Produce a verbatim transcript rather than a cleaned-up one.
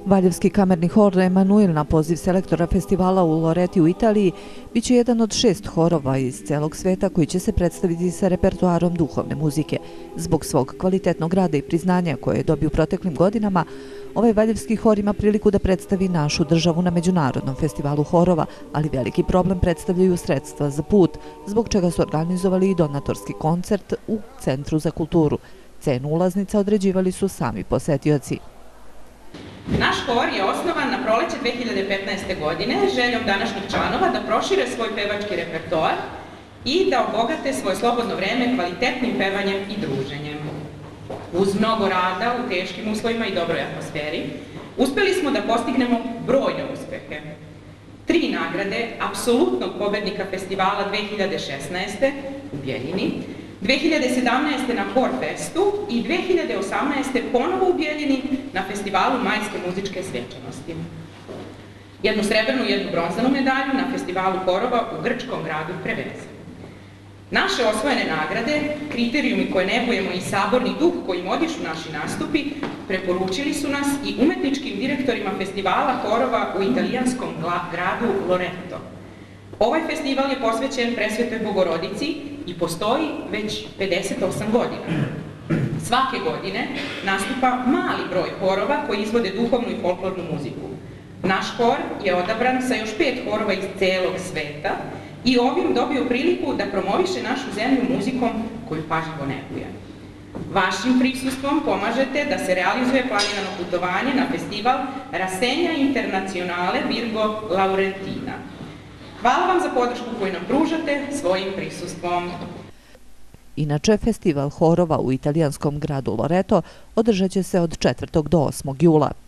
Valjevski kamerni hor Emanuel na poziv selektora festivala u Loreti u Italiji biće jedan od šest horova iz celog sveta koji će se predstaviti sa repertoarom duhovne muzike. Zbog svog kvalitetnog rada i priznanja koje je dobio u proteklim godinama, ovaj valjevski hor ima priliku da predstavi našu državu na Međunarodnom festivalu horova, ali veliki problem predstavljaju sredstva za put, zbog čega su organizovali i donatorski koncert u Centru za kulturu. Cenu ulaznica određivali su sami posetioci. Naš hor je osnovan na proleće dve hiljade petnaeste. godine željom današnjih članova da prošire svoj pevački repertoar i da obogate svoje slobodno vreme kvalitetnim pevanjem i druženjem. Uz mnogo rada, u teškim uslovima i dobroj atmosferi, uspeli smo da postignemo brojne uspehe. Tri nagrade apsolutnog pobednika festivala dve hiljade šesnaeste. u Bjeljini, dve hiljade sedamnaeste. na Horfestu i dve hiljade osamnaeste. ponovo u Bjeljini na festivalu Majske muzičke svečanosti. Jednu srebrnu i jednu bronzanu medalju na festivalu horova u grčkom gradu Preveze. Naše osvojene nagrade, kriterijumi koje negujemo i saborni duh kojim odišu naši nastupi, preporučili su nas i umetničkim direktorima festivala horova u italijanskom gradu Loreto. Ovaj festival je posvećen Presvetoj Bogorodici i postoji već pedeset osam godina. Svake godine nastupa mali broj horova koji izvode duhovnu i folklornu muziku. Naš hor je odabran sa još pet horova iz celog sveta i ovim dobio priliku da promoviše našu zemlju muzikom koju pažljivo neguje. Vašim prisustvom pomažete da se realizuje planirano putovanje na festival Rasenja Internacionale Virgo Laurentina. Hvala vam za podršku koju nam pružate svojim prisustvom. Inače, festival horova u italijanskom gradu Loreto održat će se od četvrtog do osmog jula.